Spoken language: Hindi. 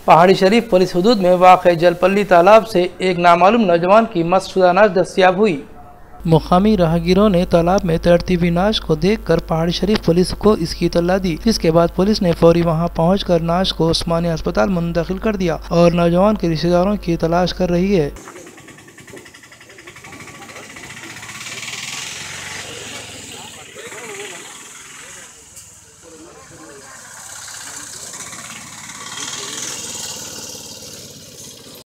पहाड़ी शरीफ पुलिस हुदूद में वाक़े जलपल्ली तालाब से एक नामालूम नौजवान की मस्तशुदा नाश दस्तयाब हुई। मुकामी राहगीरों ने तालाब में तैरती हुई नाश को देखकर पहाड़ी शरीफ पुलिस को इसकी इत्तला दी, जिसके बाद पुलिस ने फौरी वहां पहुंचकर नाश को उस्मानिया अस्पताल मुंतकिल कर दिया और नौजवान के रिश्तेदारों की तलाश कर रही है।